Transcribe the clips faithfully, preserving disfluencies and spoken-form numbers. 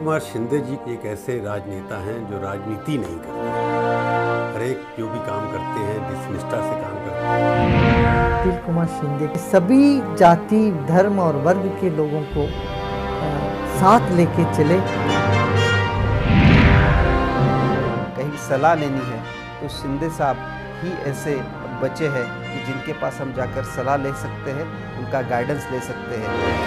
कुमार शिंदे जी एक ऐसे राजनेता हैं जो राजनीति नहीं करते, हर एक जो भी काम करते हैं निष्ठा से काम करते हैं। सुशील कुमार शिंदे के सभी जाति, धर्म और वर्ग के लोगों को साथ लेके चले। कहीं सलाह लेनी है तो शिंदे साहब ही ऐसे बच्चे हैं कि जिनके पास हम जाकर सलाह ले सकते हैं, उनका गाइडेंस ले सकते हैं।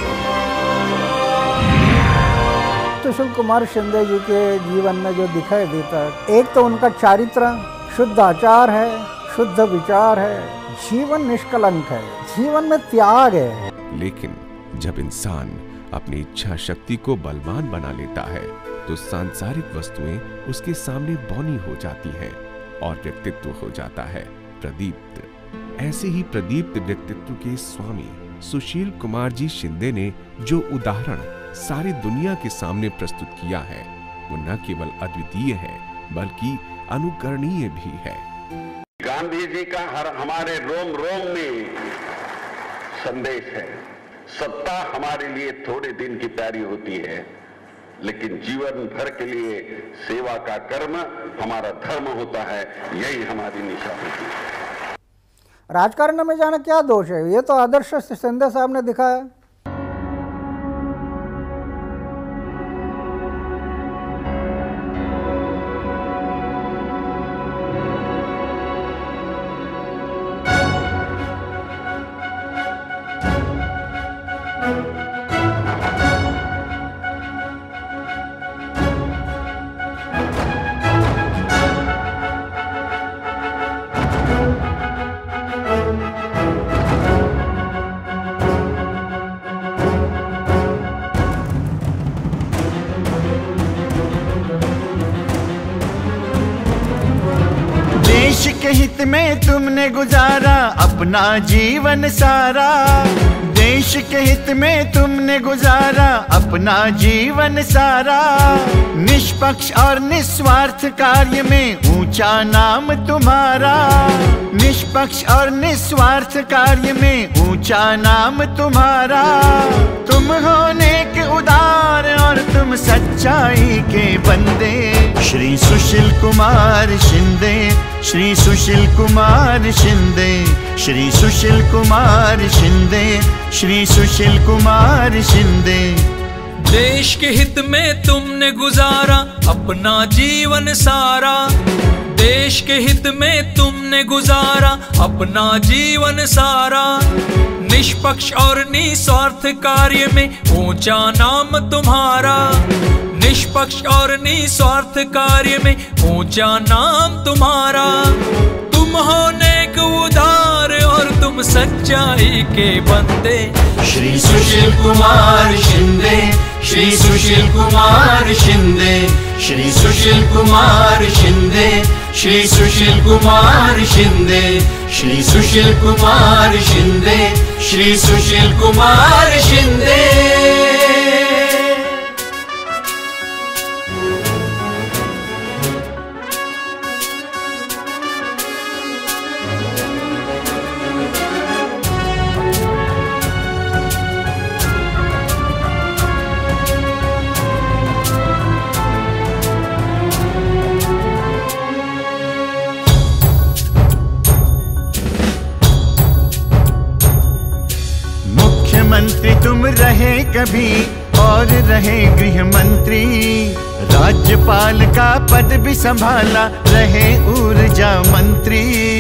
सुशील कुमार शिंदे जी के जीवन में जो दिखाई देता है, एक तो उनका चारित्र शुद्ध आचार है, शुद्ध विचार है, जीवन निष्कलंक है, जीवन में त्याग है। लेकिन जब इंसान अपनी इच्छा शक्ति को बलवान बना लेता है तो सांसारिक वस्तुएं उसके सामने बौनी हो जाती हैं और व्यक्तित्व हो जाता है प्रदीप्त। ऐसे ही प्रदीप्त व्यक्तित्व के स्वामी सुशील कुमार जी शिंदे ने जो उदाहरण सारी दुनिया के सामने प्रस्तुत किया है, वो न केवल अद्वितीय है बल्कि अनुकरणीय भी है। गांधी जी का हर हमारे रोम रोम में संदेश है। सत्ता हमारे लिए थोड़े दिन की प्यारी होती है, लेकिन जीवन भर के लिए सेवा का कर्म हमारा धर्म होता है। यही हमारी निशा होती है। राजकारण में जाना क्या दोष है? ये तो आदर्श शिंदे साहब ने दिखाया। देश के हित में तुमने गुजारा अपना जीवन सारा, देश के हित में तुमने गुजारा अपना जीवन सारा। निष्पक्ष और निस्वार्थ कार्य में ऊंचा नाम तुम्हारा, निष्पक्ष और निस्वार्थ कार्य में ऊंचा नाम तुम्हारा। तुम हो नेक उदार और तुम सच्चाई के बंदे। श्री सुशील कुमार शिंदे, श्री सुशील कुमार शिंदे, श्री सुशील कुमार शिंदे, श्री सुशील कुमार शिंदे। देश के हित में तुमने गुजारा अपना जीवन सारा, देश के हित में तुमने गुजारा अपना जीवन सारा। निष्पक्ष और निस्वार्थ कार्य में ऊंचा नाम तुम्हारा, निष्पक्ष और निस्वार्थ कार्य में ऊंचा नाम तुम्हारा। तुम हो नेक उदार और तुम सच्चाई के बंदे। श्री सुशील कुमार शिंदे, श्री सुशील कुमार शिंदे, श्री सुशील कुमार शिंदे, श्री सुशील कुमार शिंदे, श्री सुशील कुमार शिंदे, श्री सुशील कुमार शिंदे। मुख्यमंत्री तुम रहे कभी और रहे गृह मंत्री, राज्यपाल का पद भी संभाला रहे ऊर्जा मंत्री।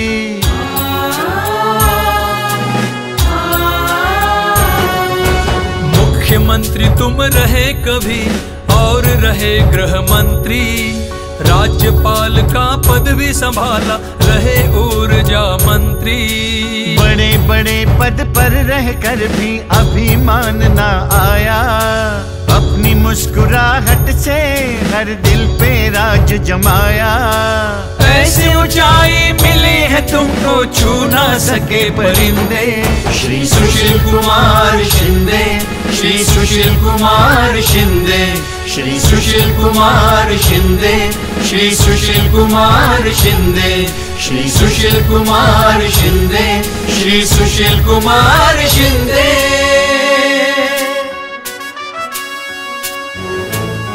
मुख्यमंत्री तुम रहे कभी और रहे गृह मंत्री, राज्यपाल का पद भी संभाला रहे ऊर्जा मंत्री। बड़े बड़े पद पर रहकर भी अभिमान ना आया, अपनी मुस्कुराहट से हर दिल पे राज जमाया। ऐसी ऊंचाई मिली है तुमको छू ना सके परिंदे। श्री सुशील कुमार शिंदे, श्री सुशील कुमार शिंदे, श्री सुशील कुमार शिंदे, श्री सुशील कुमार शिंदे, श्री सुशील कुमार शिंदे, श्री सुशील कुमार शिंदे।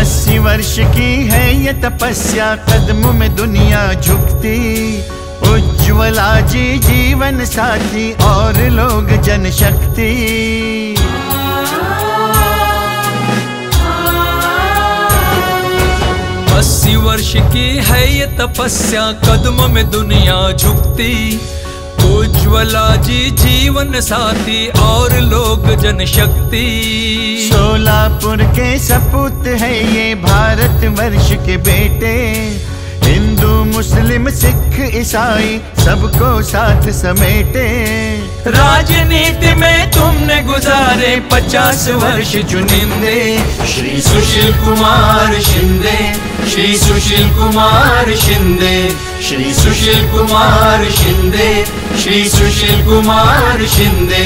अस्सी वर्ष की है ये तपस्या, कदमों में दुनिया झुकती। उज्ज्वला जी जीवन साथी और लोग जनशक्ति। अस्सी वर्ष की है ये तपस्या, कदमों में दुनिया झुकती। उज्ज्वला जी जीवन साथी और लोग जनशक्ति। सोलापुर के सपूत है ये भारत वर्ष के बेटे। हिंदू मुस्लिम सिख ईसाई सबको साथ समेटे। राजनीति में तुमने गुजारे पचास वर्ष चुनिंदे। श्री सुशील कुमार शिंदे, श्री सुशील कुमार शिंदे, श्री सुशील कुमार शिंदे, श्री सुशील कुमार शिंदे।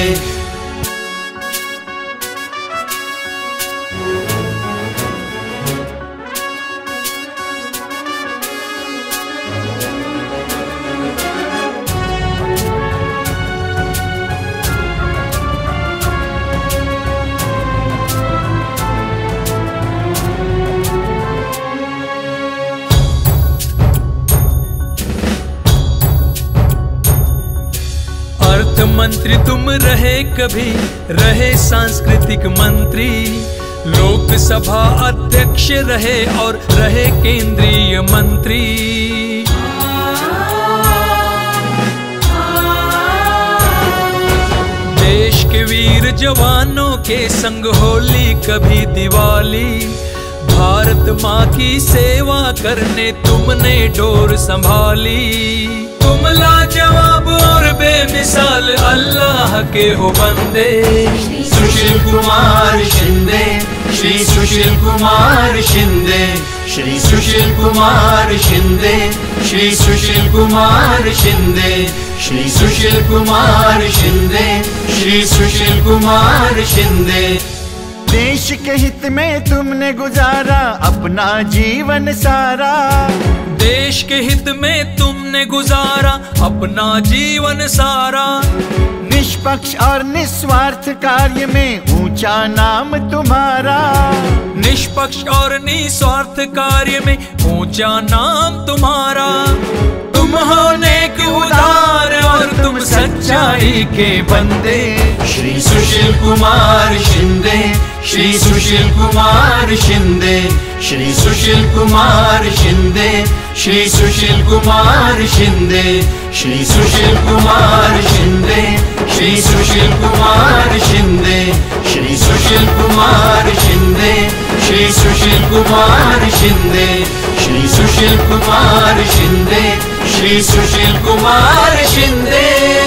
अर्थ मंत्री तुम रहे कभी, रहे सांस्कृतिक मंत्री। लोकसभा अध्यक्ष रहे और रहे केंद्रीय मंत्री। देश के वीर जवानों के संग होली कभी दिवाली। भारत माँ की सेवा करने तुमने डोर संभाली। तुम लाजवाब और बेमिसाल अल्लाह के हो बंदे। सुशील कुमार शिंदे, श्री सुशील कुमार शिंदे, श्री सुशील कुमार शिंदे, श्री सुशील कुमार शिंदे, श्री सुशील कुमार शिंदे, श्री सुशील कुमार शिंदे। देश के हित में तुमने गुजारा अपना जीवन सारा। देश के हित में तुमने गुजारा अपना जीवन सारा। निष्पक्ष और निस्वार्थ कार्य में ऊंचा नाम तुम्हारा। निष्पक्ष और निस्वार्थ कार्य में ऊंचा नाम तुम्हारा। तुम हो नेक उदार और तुम सच्चाई के बंदे। श्री सुशील कुमार शिंदे, श्री सुशील कुमार शिंदे, श्री सुशील कुमार शिंदे, श्री सुशील कुमार शिंदे, श्री सुशील कुमार शिंदे, श्री सुशील कुमार शिंदे, श्री सुशील कुमार शिंदे, श्री सुशील कुमार शिंदे, श्री सुशील कुमार शिंदे, श्री सुशील कुमार शिंदे।